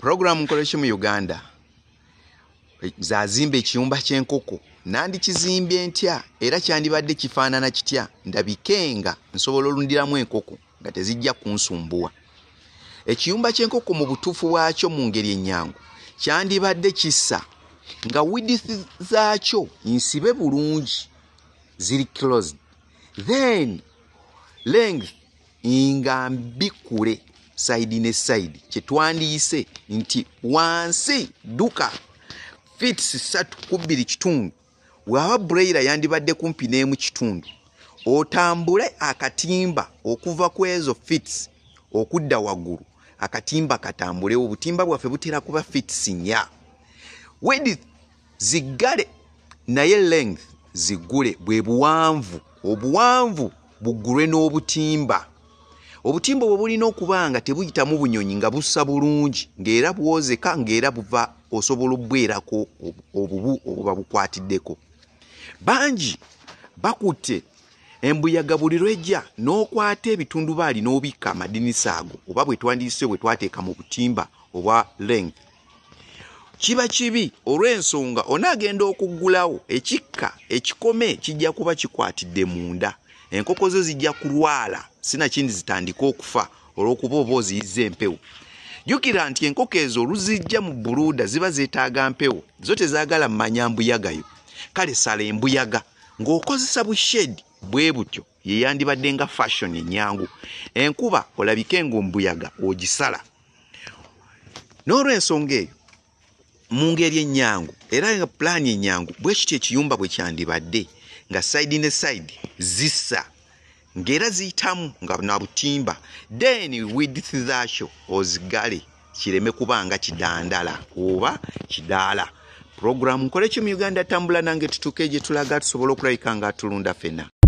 Program nkoleche mu Uganda zazimba ekiyumba ky'enkoko nandi kizimbye ntya era kyandibadde kifaanana kitya ndabikenga nsobola olundiramu enkoko nga tezijja kunsumbuwa. Ekiyumba ky'enkoko mu butuufu bwakyo mu ngeri ennyangu kyandibadde kissa nga width zaakyo nsibe bulungi ziri closed, then length nga mbikule side ne side kyetwandiyise nti wansi duka fits 3 kitundu bw'aba broiler yandibadde kumpi n'emu kitundu otambule akatimba okuva ku ezo fits okudda waggulu akatimba katambule obutimba bwaffe butera kuba fits 4 width zigale naye length zigule bwe buwanvu obuwanvu bugulwe n'obutimba. Obutimba bwe bulina okubanga tebuyitamu bunyonyi nga bussa bulungi ng'era bwozeka ng'era buva osobola obbwerako obubu obuba bukwatiddeko. Bangi bakutte embuyaga buli lwejja n'okwata ebitundu baali n'obikka amadinisa ago oba bwe twandiyise bwe twateeka mu butimba obwa length. Kiba kibi olw'ensonga onaagenda okuggulawo ekikka ekikome kijja kuba kikwatidde munda. Enkoko zo zijja kulwala sinakindi zitandika okufa olw'okuba oba oziyizza empewo. Jjukira nti enkoko ezo oluzijja mu buluuda ziba zeetaaga mpewo zo tezaagala mmanya mbuyagayo. Kale sala embuyaga ng'okozesa bushedi bwe butyo ye yandibadde nga fashion ennyangu. Enkuba olabike ng'ombuyaga ogisala. N'olw'ensonga eyo mu ngeri ennyangu era nga pulaani ennyangu bwe kityo ekiyumba bwe kyandibadde nga side ne side zissa ng'era ziyitamu nga na butimba then width zaakyo ozigale kireme kubanga kidandala oba kidaala. Program nkoleche mu Uganda tambula nange tutuke gye tulaga tusobola okulabika nga tulunda fena.